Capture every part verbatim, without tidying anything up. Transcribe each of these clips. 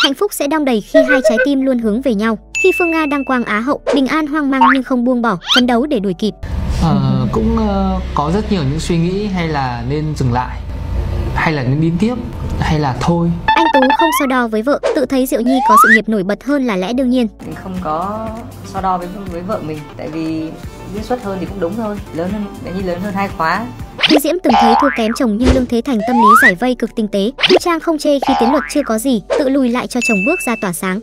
Hạnh phúc sẽ đong đầy khi hai trái tim luôn hướng về nhau. Khi Phương Nga đăng quang Á hậu, Bình An hoang mang nhưng không buông bỏ, phấn đấu để đuổi kịp. Ờ, cũng uh, có rất nhiều những suy nghĩ, hay là nên dừng lại, hay là nên đi tiếp, hay là thôi. Anh Tú không so đo với vợ, tự thấy Diệu Nhi có sự nghiệp nổi bật hơn là lẽ đương nhiên. Mình không có so đo với với vợ mình, tại vì diễn xuất hơn thì cũng đúng thôi, lớn hơn, Diệu Nhi lớn hơn hai khóa. Thu Diễm từng thấy thua kém chồng nhưng Lương Thế Thành tâm lý giải vây cực tinh tế. Thu Trang không chê khi Tiến Luật chưa có gì, tự lùi lại cho chồng bước ra tỏa sáng.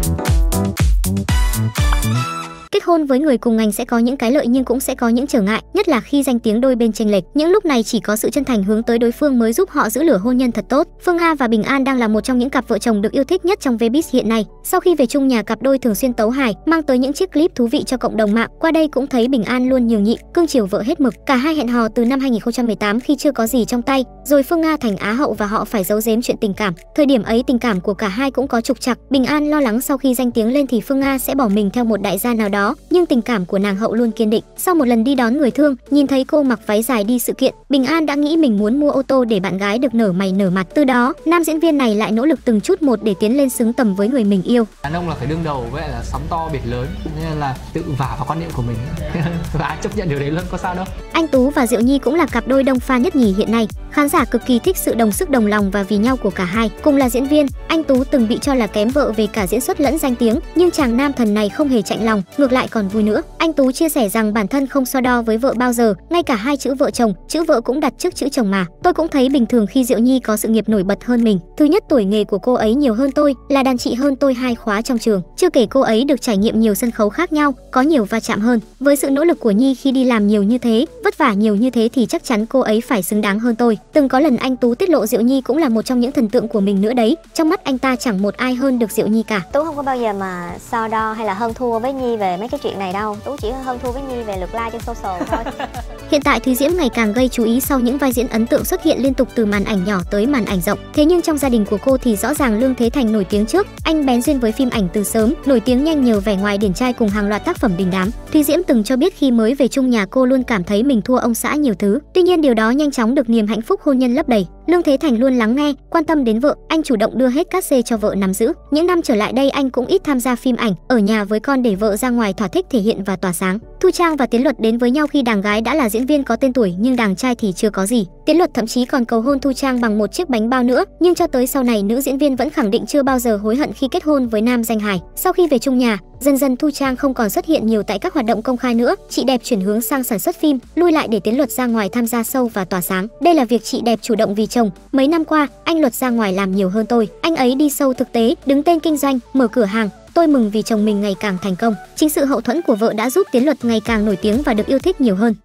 Kết hôn với người cùng ngành sẽ có những cái lợi nhưng cũng sẽ có những trở ngại, nhất là khi danh tiếng đôi bên chênh lệch. Những lúc này chỉ có sự chân thành hướng tới đối phương mới giúp họ giữ lửa hôn nhân thật tốt. Phương Nga và Bình An đang là một trong những cặp vợ chồng được yêu thích nhất trong Vbiz hiện nay. Sau khi về chung nhà, cặp đôi thường xuyên tấu hài, mang tới những chiếc clip thú vị cho cộng đồng mạng. Qua đây cũng thấy Bình An luôn nhường nhịn, cưng chiều vợ hết mực. Cả hai hẹn hò từ năm hai nghìn không trăm mười tám khi chưa có gì trong tay, rồi Phương Nga thành Á hậu và họ phải giấu giếm chuyện tình cảm. Thời điểm ấy tình cảm của cả hai cũng có trục trặc. Bình An lo lắng sau khi danh tiếng lên thì Phương Nga sẽ bỏ mình theo một đại gia nào đó, nhưng tình cảm của nàng hậu luôn kiên định. Sau một lần đi đón người thương, nhìn thấy cô mặc váy dài đi sự kiện, Bình An đã nghĩ mình muốn mua ô tô để bạn gái được nở mày nở mặt. Từ đó, nam diễn viên này lại nỗ lực từng chút một để tiến lên xứng tầm với người mình yêu. Đàn ông là phải đương đầu với lại là sóng to biển lớn, nên là tự vả vào quan niệm của mình và ai chấp nhận điều đấy luôn, có sao đâu. Anh Tú và Diệu Nhi cũng là cặp đôi đông fan nhất nhì hiện nay. Khán giả cực kỳ thích sự đồng sức đồng lòng và vì nhau của cả hai. Cùng là diễn viên, anh Tú từng bị cho là kém vợ về cả diễn xuất lẫn danh tiếng, nhưng chàng nam thần này không hề chạnh lòng, ngược lại còn vui nữa. Anh Tú chia sẻ rằng bản thân không so đo với vợ bao giờ, ngay cả hai chữ vợ chồng, chữ vợ cũng đặt trước chữ chồng mà. Tôi cũng thấy bình thường khi Diệu Nhi có sự nghiệp nổi bật hơn mình. Thứ nhất, tuổi nghề của cô ấy nhiều hơn tôi, là đàn chị hơn tôi hai khóa trong trường. Chưa kể cô ấy được trải nghiệm nhiều sân khấu khác nhau, có nhiều va chạm hơn. Với sự nỗ lực của Nhi khi đi làm nhiều như thế, vất vả nhiều như thế thì chắc chắn cô ấy phải xứng đáng hơn tôi. Từng có lần anh Tú tiết lộ Diệu Nhi cũng là một trong những thần tượng của mình nữa đấy. Trong mắt anh ta chẳng một ai hơn được Diệu Nhi cả. Tú không có bao giờ mà so đo hay là hơn thua với Nhi về mấy cái chuyện này đâu. Tú chỉ hơn thua với Nhi về lượt like trên social thôi. Hiện tại Thúy Diễm ngày càng gây chú ý sau những vai diễn ấn tượng xuất hiện liên tục từ màn ảnh nhỏ tới màn ảnh rộng. Thế nhưng trong gia đình của cô thì rõ ràng Lương Thế Thành nổi tiếng trước. Anh bén duyên với phim ảnh từ sớm, nổi tiếng nhanh nhờ vẻ ngoài điển trai cùng hàng loạt tác phẩm đình đám. Thúy Diễm từng cho biết khi mới về chung nhà cô luôn cảm thấy mình thua ông xã nhiều thứ. Tuy nhiên điều đó nhanh chóng được niềm hạnh phúc hôn nhân lấp đầy. Lương Thế Thành luôn lắng nghe, quan tâm đến vợ, anh chủ động đưa hết các xê cho vợ nắm giữ. Những năm trở lại đây anh cũng ít tham gia phim ảnh, ở nhà với con để vợ ra ngoài thỏa thích thể hiện và tỏa sáng. Thu Trang và Tiến Luật đến với nhau khi đàng gái đã là diễn viên có tên tuổi nhưng đàng trai thì chưa có gì. Tiến Luật thậm chí còn cầu hôn Thu Trang bằng một chiếc bánh bao nữa, nhưng cho tới sau này nữ diễn viên vẫn khẳng định chưa bao giờ hối hận khi kết hôn với nam danh hài. Sau khi về chung nhà, dần dần Thu Trang không còn xuất hiện nhiều tại các hoạt động công khai nữa, chị đẹp chuyển hướng sang sản xuất phim, lui lại để Tiến Luật ra ngoài tham gia show và tỏa sáng. Đây là việc chị đẹp chủ động vì chồng. Mấy năm qua, anh Luật ra ngoài làm nhiều hơn tôi. Anh ấy đi show thực tế, đứng tên kinh doanh, mở cửa hàng. Tôi mừng vì chồng mình ngày càng thành công. Chính sự hậu thuẫn của vợ đã giúp Tiến Luật ngày càng nổi tiếng và được yêu thích nhiều hơn.